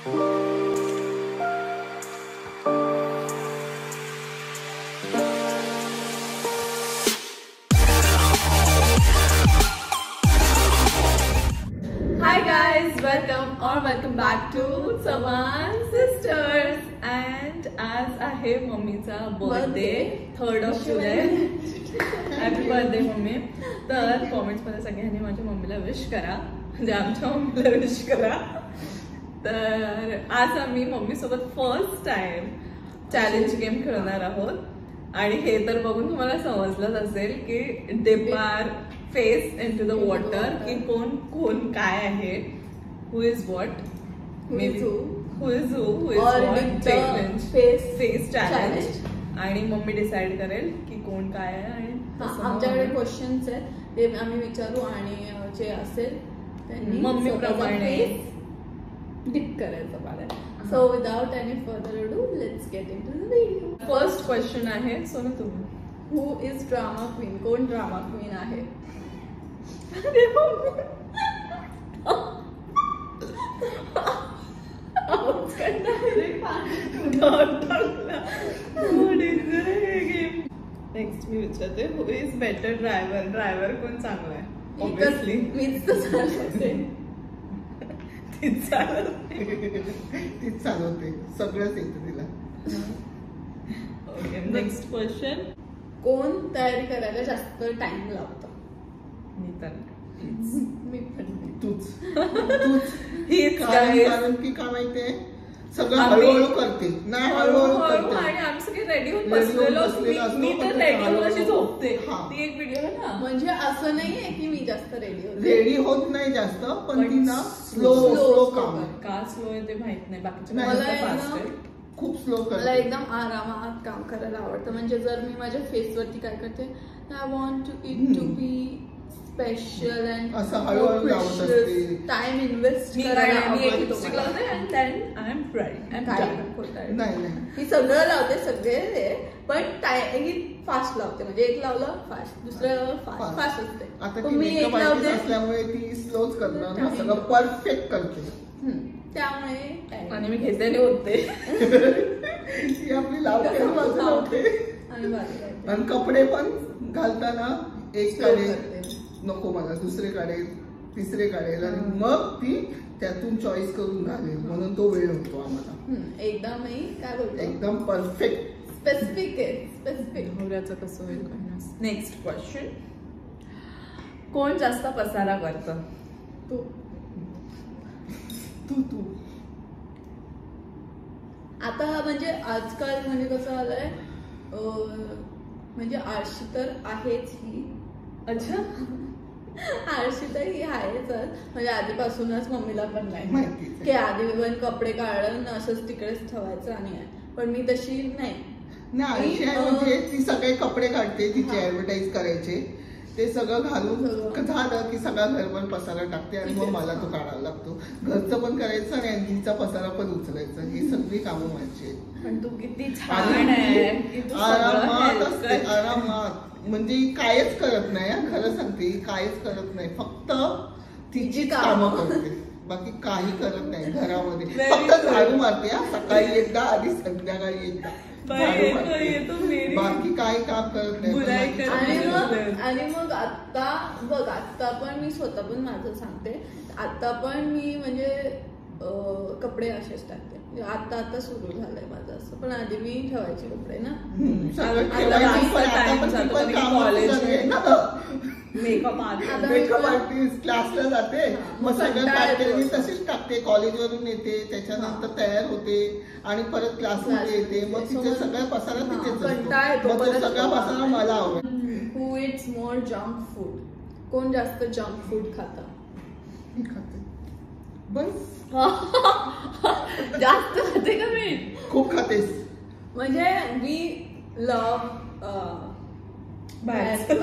Welcome back to Samaan sisters. And आज आहे मम्मीचा बर्थडे 3rd of जुलै. Happy birthday mummy. तर कॉमेंट्स मध्ये सगळ्यांनी माझ्या मम्मीला विश करा, म्हणजे आमच्या मम्मीला विश करा. तर आज आम्ही मम्मी सोबत फर्स्ट टाइम चॅलेंज गेम खेळणार आहोत. आणि हे तर बघून तुम्हाला समजलंच असेल की dip our face into the water, की कोण कोण काय आहे, who is what, maybe who is what challenge, face challenge. आणि मम्मी डिसाइड करेल की कोण काय आहे. आणि आमच्याकडे क्वेश्चन्स आहेत ते आम्ही विचारू आणि जे असेल त्यांनी मम्मी प्रमाणे डिप करायचं पाहिजे. So without any further ado let's get into the video. First question आहे सोनू तुम्ही, हु इज ड्रामा क्वीन? कोण ड्रामा क्वीन आहे? नेक्स्ट मी विचारते, who is better driver? Driver कोण चांगला आहे? ऑब्विसली मीच तर चालवते. तीच चालवते, सगळंच येतं तिला. ओके, नेक्स्ट क्वेश्चन, कोण तयारी करायला जास्त टाइम लावतं? मी तर मी पण तूच हीच कारण की काय माहितीये, सगळं हळूहळू करते. नाही हळूहळू करते आणि आम्ही सगळे रेडी होऊन बसलेलो. मी तर रेडी होऊन अशी झोपते. ती एक व्हिडिओ आहे ना, म्हणजे असं नाहीये की मी जास्त रेडी होत नाही जास्त, पण ती ना स्लो काम. का स्लो आहे ते माहित नाही, बाकीच्या मला फास्ट आहे. खूप स्लो करते. मला एकदम आरामात काम करायला आवडतं. म्हणजे जर मी माझ्या फेसवरती काय करते, I want to it to be special and असं हळूहळू लावत असते. टाइम इन्व्हेस्ट करायला नाही मी सगळं लावते, सगळे पण फास्ट लावते. म्हणजे एक लावलं फास्ट, दुसरं फास्ट असते. आता मी एक लावते असल्यामुळे ती स्लोच करणार ना, सगळं परफेक्ट करते. त्यामुळे आणि मी घेतलेले होते ती आपली लावते. आणि कपडे पण घालताना एक काढेल, नको मला दुसरे काढेल, तिसरे काढेल, आणि मग ती त्यातून चॉईस करून घालेल. म्हणून तो वेळ होतो आम्हाला. एकदम काय बोलतो, एकदम परफेक्ट स्पेसिफिक आहे. स्पेसिफिक नवऱ्याचं कसं होईल. नेक्स्ट क्वेश्चन, कोण जास्त पसारा करतं? तू तू तू आता म्हणजे आजकाल म्हणजे कसं झालंय, म्हणजे आळशी तर आहेच ही. अच्छा, आळशी तर ही आहेच. म्हणजे आधीपासूनच मम्मीला पण नाही माहिती की आधी पण कपडे काढून असंच तिकडेच ठेवायचं. आणि पण मी तशी नाही. आळशी आहे म्हणजे ती सगळे कपडे काढते, तिचे ऍडव्हर्टाईज करायचे, ते सगळं घालून झालं की सगळा घरभर पसारा टाकते. आणि मग मला तो काढावा लागतो. घरचं पण करायचं आणि आणखीचा पसारा पण उचलायचा. ही सगळी कामं माझी आहेत. पण तू किती छान आहे, आरामात असते, आरामात. म्हणजे कायच करत नाही. खरं सांगते, कायच करत नाही. फक्त तिची कामं करते, बाकी काही करत नाही घरामध्ये. फक्त झाडू मारते, सकाळी एकदा आणि संध्याकाळी एकदा. बाकी काही काम करत नाही. आणि मग आता बघ, आता पण मी स्वतः पण माझं सांगते, आता पण मी म्हणजे कपडे असेच टाकते. आता सुरू झालंय माझं असं. पण आधी मी ठेवायचे कपडे ना, मेकअप आर्टिस्ट क्लासला जाते, मग सगळं तशीच टाकते. कॉलेजवरून येते, त्याच्यानंतर तयार होते आणि परत क्लासमध्ये येते. मग तिथे सगळा पसारा तिथेच असतो. मग सगळा पसारा मला आवडतो. Who it's more junk food? कोण जास्त जंक फूड खातं? मी खाते बस. जास्त खाते का? मी खूप खातेस. म्हणजे मी लव बाहेर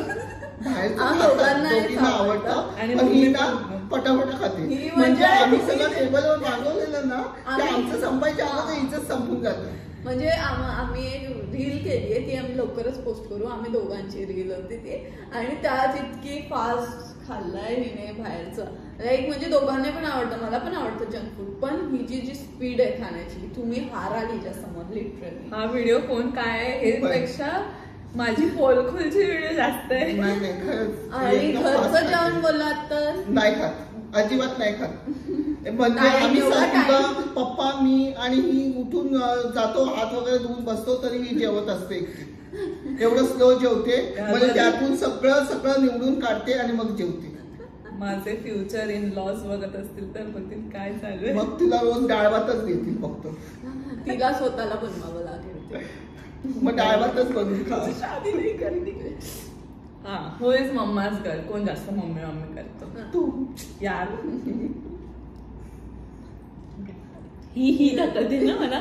आवडतं आणि ही ना पटापटा खाते. म्हणजे आम्ही सगळं टेबलवर मागवलेलं ना, ते आमचं संपायच्या अगोदर हिचं संपून जातं. म्हणजे आम्ही एक रील केली आहे, ती आम्ही लवकरच पोस्ट करू. आम्ही दोघांची रील होती ती, आणि त्यात इतकी फास्ट खाल्लाय हिने बाहेरचं. लाईक म्हणजे दोघांना पण आवडतं, मला पण आवडतं जंक फूड, पण ही जी स्पीड आहे खाण्याची, तुम्ही हार आली समोर लिटरली. हा व्हिडिओ कोण काय आहे हे पेक्षा माझी पोलखोलची व्हिडिओ जास्त आहे. आणि घरचं जेवण बोललात तर नाही खात, अजिबात नाही खात. म्हणजे आम्ही पप्पा मी आणि ही उठून जातो, हात वगैरे धुवून बसतो, तरी ही जेवत असते. एवढं स्लो जेवते, म्हणजे त्यातून सगळं सगळं निवडून काढते आणि मग जेवते. माझे फ्युचर इन लॉज बघत असतील तर म्हणतील काय चालू आहे. मग तुला रोज डाळ भातच देतील फक्त. तिला स्वतःला बनवावं लागेल, मग डाळ भातच बनवून खा. शादी नाही करते. हा होयच मम्माच कर. कोण जास्त मम्मी करतो? तू यार. ही दाखवते ना मला.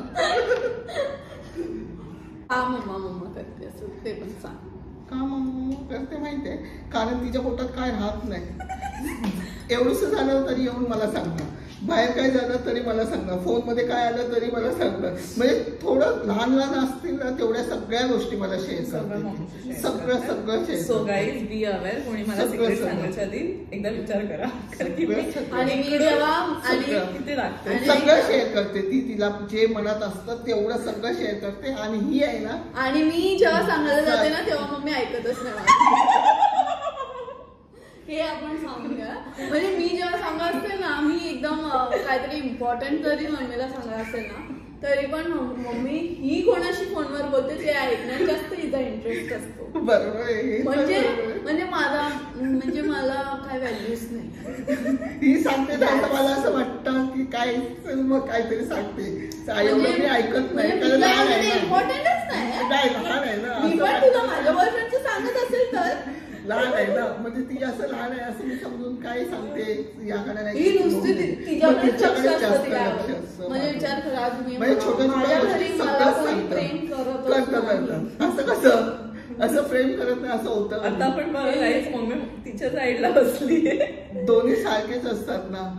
हा मम्मा करते असं ते पण सांग. का मम्मा करते माहितीये? कारण तिच्या पोटात काय राहत नाही. एवढंच झालं तरी येऊन मला सांगणार, बाहेर काय झालं तरी मला सांगणार, फोन मध्ये काय आलं तरी मला सांगणार. म्हणजे थोडं लहान असतील ना तेवढ्या सगळ्या गोष्टी मला शेअर करते. सगळं share. So guys be aware, कोणी मला सिक्रेट सांगायच्या आधी एकदा विचार करा. आणि मी जेव्हा किती लागतं सगळं शेअर करते ती. तिला जे मनात असतं तेवढं सगळं शेअर करते. आणि ही आहे ना, आणि मी जेव्हा सांगायला जाते ना तेव्हा मम्मी ऐकतच नाही. हे आपण सांगूया. म्हणजे मी जेव्हा सांगत असते ना, मी एकदम काहीतरी इम्पॉर्टंट जरी मम्मीला सांगत असेल ना, तरी पण मम्मी ही कोणाशी फोनवर बोलते ते ऐकण्यात जास्त हिचा इंटरेस्ट असतो. बरोबर. म्हणजे मला काय व्हॅल्यूच नाही. ही सांगते मला असं वाटतं की काय मग काहीतरी सांगते, मी ऐकत नाही. इम्पॉर्टंटच नाही. लहान आहे ना, मी पण तुला माझ्या बॉयफ्रेंडचं सांगत असेल तर लहान आहे ना, म्हणजे ती असं लहान आहे असं मी समजून काय सांगते याकडे नाही. ही नुसती तिच्याकडे जास्त लक्ष. म्हणजे विचार करा, तुम्ही माझ्या घरी मला कोणी प्रेम करत असं कसं असं प्रेम करत नाही असं होतं. आता पण मम्मी तिच्या साईडला बसली. दोन्ही सारखेच असतात ना,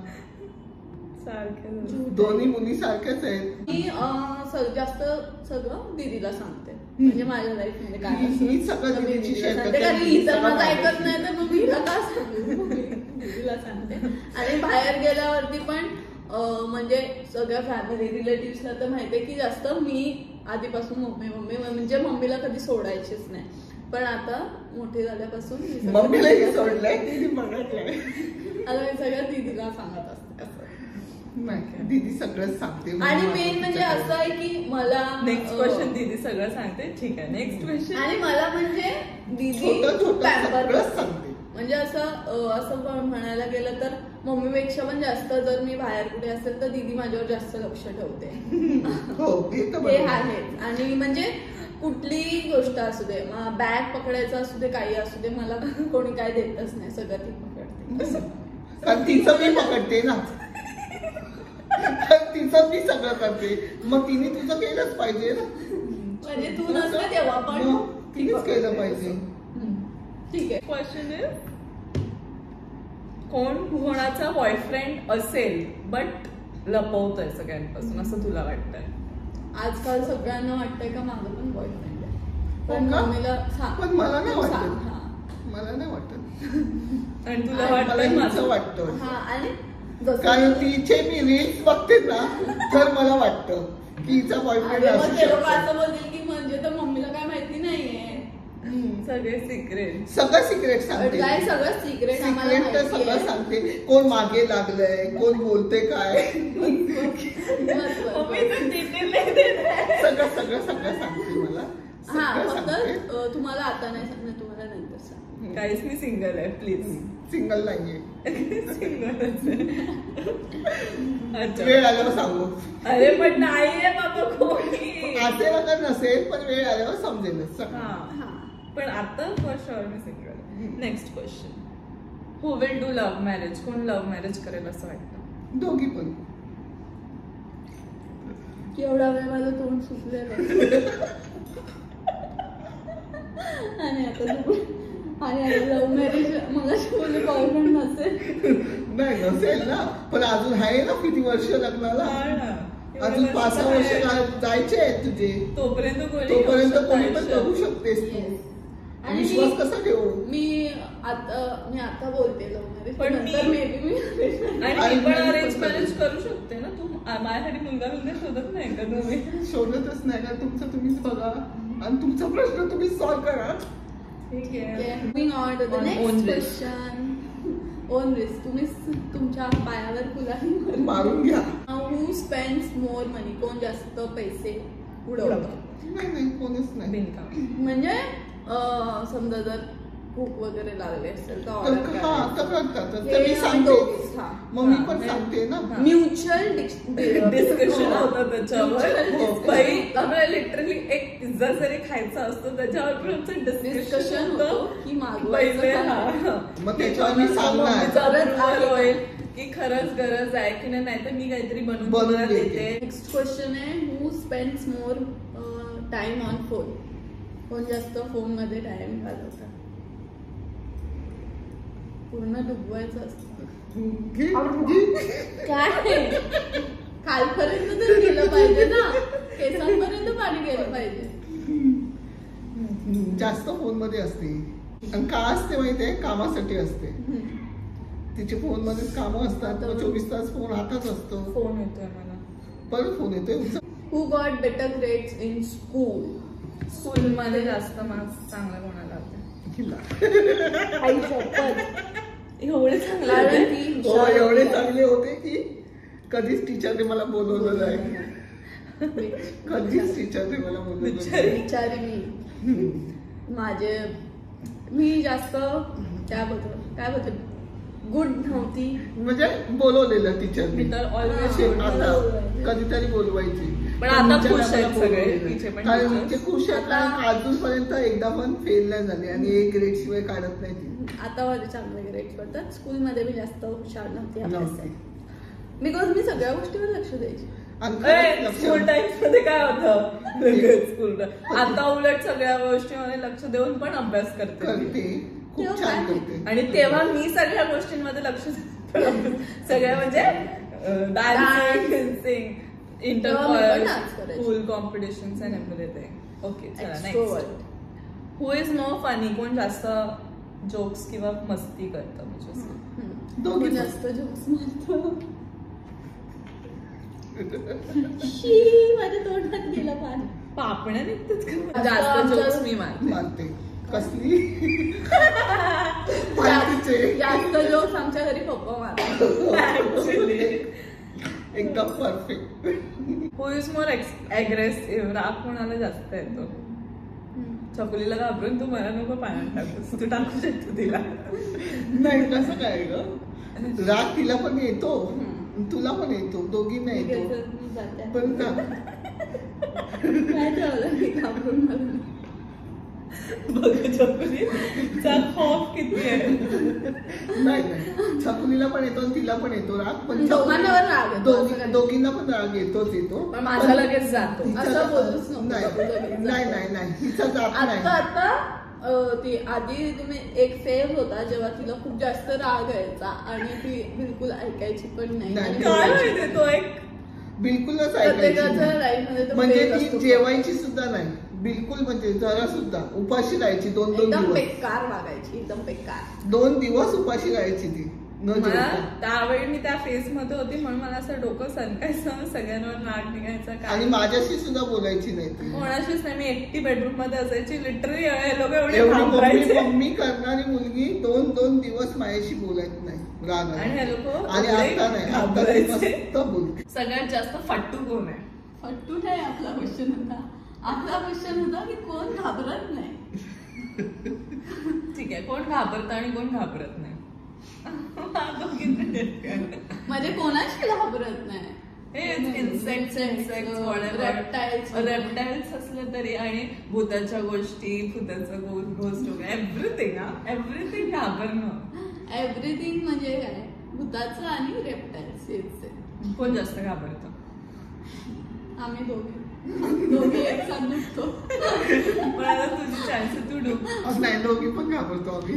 दोन्ही मुली सारख्याच आहेत. मी जास्त सगळं दीदीला सांगते. म्हणजे माझ्या लाईफ मध्ये काय सगळं दीदीची शेअर करते. कारण ही तर माझं ऐकत नाही तर मग हिला का सांगू, दीदीला सांगते. आणि बाहेर गेल्यावरती पण म्हणजे सगळ्या फॅमिली रिलेटिव्हला तर माहितीये की जास्त मी आधीपासून मम्मी म्हणजे मम्मीला कधी सोडायचीच नाही. पण आता मोठी झाल्यापासून मम्मीलाही सोडलंय. आता मी सगळ्या दीदीला सांगत असते. दीदी सगळं सांगते. आणि मेन म्हणजे असं आहे की मला नेक्स्ट क्वेश्चन दीदी सगळं सांगते. ठीक आहे, नेक्स्ट क्वेश्चन. आणि मला म्हणजे दीदी सांगते. म्हणजे असं म्हणायला गेलं तर मम्मीपेक्षा पण जास्त जर मी बाहेर कुठे असेल तर दीदी माझ्यावर जास्त लक्ष ठेवते. हे आहे. आणि म्हणजे कुठलीही गोष्ट असू दे, बॅग पकडायचं असू दे, काही असू दे, मला कोणी काय देतच नाही, सगळं ती पकडते. कारण तिचं मी पकडते ना, तिचं मी सगळं करते. मग तिने तुझं केलंच पाहिजे ना. म्हणजे तू नसते तेव्हा पण तिनेच केलं पाहिजे. ठीक आहे. क्वेश्चन इज, कोणाचा बॉयफ्रेंड असेल बट लपवतोय सगळ्यांपासून असं तुला वाटतंय? आजकाल सगळ्यांना वाटतंय का माझं पण बॉयफ्रेंड आहे, पण मम्मीला पण मला नाही वाटत. मला नाही वाटत. आणि तुला वाटतं? वाटतं. हा. आणि कारण तिचे मी रील्स बघते ना तर मला वाटतं की हिचा बॉयफ्रेंड असं बोलतील की म्हणजे तर मम्मीला काय माहिती नाहीये. सगळे सिक्रेट सांगते. काय सगळं सिक्रेट तर सगळं सांगते. कोण मागे लागलंय, कोण बोलते काय, सगळं सांगते मला. हा, फक्त तुम्हाला आता नाही सांगणार, तुम्हाला नंतर सांग. काहीच मी सिंगल आहे, प्लीज. सिंगल नाहीये. वेळ आल्यावर सांगू. अरे पण नाहीये बाबा कोणी. असेल अगर नसेल पण वेळ आल्यावर समजेलच. पण आता फॉर शुअर मी single. Next question, who will do love marriage? कोण लव्ह मॅरेज करेल असं वाटतं? दोघी पण. एवढा वेळ माझं तोंड सुटलेलं आणि आता लव्ह मॅरेज मग बॉयफ्रेंड नसेल. नाही नसेल ना, पण अजून आहे ना किती वर्ष लग्नाला. अजून 5-6 वर्ष जायचे आहेत तुझे, तोपर्यंत कोणी पण करू शकतेस तू. विश्वास कसा ठेवू? मी आता बोलते लग्न, पण नंतर मे बी मी पण अरेंज मॅरेज करू शकते ना. तू माझ्यासाठी मुलगा शोधत नाही का? तुम्ही शोधतच नाही का? तुमचं तुम्हीच बघा आणि तुमचा प्रश्न तुम्हीच सॉल्व्ह करा. ठीक आहे. Moving on to the next question. Own risk. तुम्ही तुमच्या पायावर कुलाही मारून घ्या. Who spends more money? कोण जास्त पैसे उडवतं? नाही कोणीच नाही. म्हणजे समजा जर भूक वगैरे लागले असेल तर ऑर्डर मग मी पण सांगते ना. म्युच्युअल डिस्कशन होतं त्याच्यावर. आपल्याला लिटरली एक पिझ्झा जरी खायचा असतो त्याच्यावर पण आमचं डिस्कशन होतं की मागवायचं. मग त्याच्यावर मी सांगणार होईल की खरंच गरज आहे की नाही, तर मी काहीतरी बनवून देते. नेक्स्ट क्वेश्चन आहे, who spends more time on phone? कोण जास्त फोन मध्ये टाइम घालवतात? पूर्ण डुबवायचं असतं. काय खालपर्यंत तर गेलं पाहिजे ना, केसांपर्यंत पाणी गेलं पाहिजे. जास्त फोन मध्ये असते. आणि का असते माहितीये? कामासाठी असते. तिचे फोन मध्ये कामं असतात. 24 तास फोन हातात असतो. फोन येतोय मला, परत फोन येतोय. Who got better grades in school? स्कूलमध्ये जास्त मार्क्स चांगला कोणाला होते? एवढे चांगले होते की कधीच टीचरने मला बोलवलं नाही. कधीच टीचरने मला बोलवलं. बिचारी मी जास्त त्याबद्दल गुड नव्हती. म्हणजे बोलवलेलं टीचरने. कधीतरी बोलवायची. पण आता खुश आहेत सगळे. ते खुश आहेत. अजूनपर्यंत एकदा पण फेल नाही झाले आणि एक ग्रेड शिवाय काढत नाही. आता माझे चांगले ग्रेड्स पडतात. स्कूलमध्ये मी जास्त हुशार नव्हती बिकॉज मी सगळ्या गोष्टीवर लक्ष द्यायची. स्कूल टाइम्स मध्ये काय होतं? स्कूल आता उलट सगळ्या गोष्टींमध्ये लक्ष देऊन पण अभ्यास करते. खूप छान करते. आणि तेव्हा मी सगळ्या गोष्टींमध्ये लक्ष सगळ्या म्हणजे dancing, inter school competitions and everything. Okay चला next. Who is more funny? कोण जास्त जोक्स किंवा मस्ती करतं? म्हणजे दोघे जास्त जोक्स मारतो. माझ्या तोंडात गेलं पाणी. पापण्या निघतच का? जास्त जोक्स मी मारते. कसली जास्त जोक्स आमच्या घरी पप्पा मारतात. एकदम perfect. Who is more aggressive? राग कोणाला जास्त येतो? चकुलीला घाबरून तू मला नको पाण्यात टाकतोस. तू टाकू शकतो तिला. नाही कसं काय ग? राग तिला पण येतो, तुला पण येतो, दोघींना येतो. पण काय घाबरून मला बघ चकुलीचा खौफ किती आहे. नाही चकुलीला पण येतो तिला पण येतो राग. पण दोघींना पण राग येतो. माझा लगेच जातो. असं बोलूच नाही हिचा जात नाही. आता ती आधी तुम्ही एक फेज होता जेव्हा तिला खूप जास्त राग यायचा आणि ती बिलकुल ऐकायची पण नाही. काय माहिती तो एक बिलकुलच ऐकायची. म्हणजे ती जेवायची सुद्धा नाही बिलकुल. म्हणजे जरा सुद्धा उपाशी राहायची. 2 दिवस बेकार वागायची. एकदम बेकार. 2 दिवस उपाशी राहायची ती. त्यावेळी मी त्या फेज मध्ये होती म्हणून मला असं डोकं सनकायचं, सगळ्यांवर नाक निघायचं. आणि माझ्याशी सुद्धा बोलायची नाही. कोणाशीच नाही. मी एकटी बेडरूम मध्ये असायची. लिटरली लोक एवढी मम्मी करणारी मुलगी 2 दिवस माझ्याशी बोलायची नाही. आणि हे लोक आणि आता नाही. आता बोलते. सगळ्यात जास्त फट्टू कोण आहे? फट्टू नाही आपला क्वेश्चन होता. आपला क्वेश्चन होता की कोण घाबरत नाही. ठीक आहे. कोण घाबरतं आणि कोण घाबरत नाही? म्हणजे कोणाशी घाबरत नाही. रेप्टाइल्स असलं तरी आणि भूताच्या गोष्टी, भूताचं गोष्ट एव्हरीथिंग घाबरणं. एव्हरीथिंग म्हणजे काय? भूताचं आणि रेप्टाइल्स. कोण जास्त घाबरतं? आम्ही दोघे एक साथ दुखतो. पण आता तुझी चान्स तू डुब. नाही दोघी पण घाबरतो आम्ही.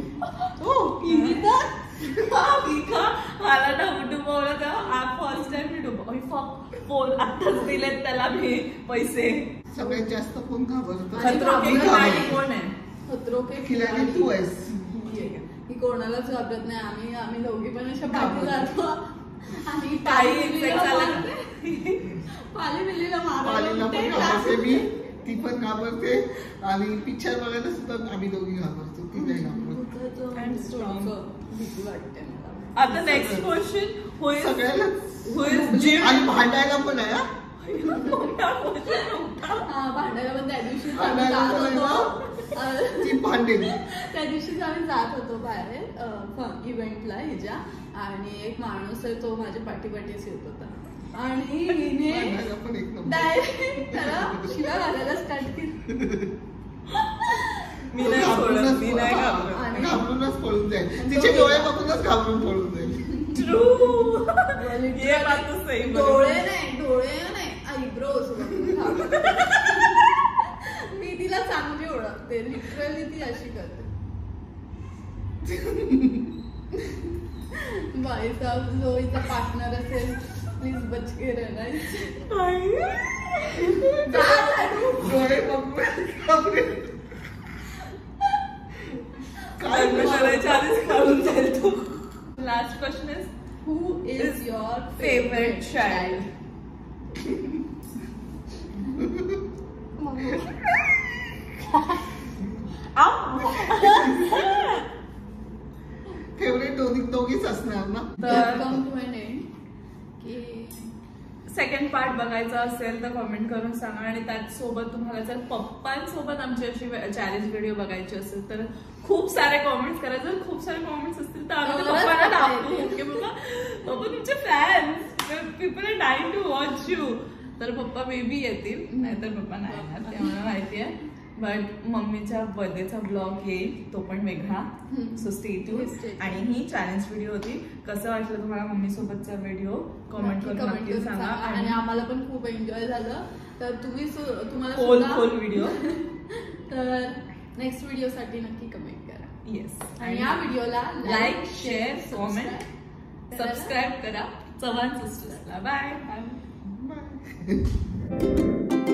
मला डुबवलं तेव्हा फर्स्ट टाइम मी फोन आताच दिलेत त्याला मी पैसे. सगळ्यात जास्त कोण घाबरतो? खतरों के खिलाडी कोण आहे? खतरों के खिलाडी तू आहेस. ही कोणालाच घाबरत नाही. आम्ही दोघी पण अशा बाकी जातो आणि पाली मिलीला पालीला पण घाबरते मी, ती पण घाबरते आणि पिक्चर बघायला सुद्धा आम्ही दोघी घाबरतो, ती नाही घाबरत. भीती वाटते मला. आता नेक्स्ट क्वेश्चन सगळ्याला जिम आणि भांडायला पण आहे. भांडायला पण त्या दिवशी ती भांडेल. त्या दिवशीच आम्ही जात होतो बाहेर इव्हेंटला हिच्या, आणि एक माणूस आहे तो माझ्या पाठीपाठीच येत होता आणि हिने डायरेक्ट त्याला शिव्या घालायला स्टार्ट केली. मी नाही सोडत, मी नाही घाबरूनच पळून जाईल, तिचे डोळे बघूनच घाबरून पळून जाईल. ट्रू. ये बात तो सही. डोळे नाही आयब्रोज. मी तिला चांगली ओळखते, लिटरली ती अशी करते. भाई साहब जो हिचा पार्टनर असेल प्लीज बच के रहना. डोळे बघून Last question is, who is your favorite child? Favourite दोघीच असणार ना. सेकंड पार्ट बघायचा असेल तर कमेंट करून सांगा, आणि त्याचसोबत तुम्हाला जर पप्पांसोबत आमची अशी चॅलेंज व्हिडिओ बघायची असेल तर खूप सारे कॉमेंट्स करा. जर खूप सारे कॉमेंट्स असतील तर आम्ही पप्पाला दाखवू की बाबा तुमचे fans, people are dying to watch you. तर पप्पा मे बी येतील, नाहीतर पप्पा नाही येणार, ते मला माहिती आहे. बट मम्मीच्या बर्थडेचा ब्लॉग येईल, तो पण वेगळा. So stay tuned. आणि ही चॅलेंज व्हिडिओ होती. कसं वाटलं तुम्हाला मम्मी सोबतचा व्हिडिओ? कमेंट करून नक्की सांगा. आणि आम्हाला पण खूप एन्जॉय झालं. तर तुम्हाला खोल व्हिडिओ तर नेक्स्ट व्हिडिओ साठी नक्की कमेंट करा. येस. आणि या व्हिडिओला लाईक, शेअर, कमेंट, सबस्क्राईब करा चव्हाण सिस्टर्सला. बाय.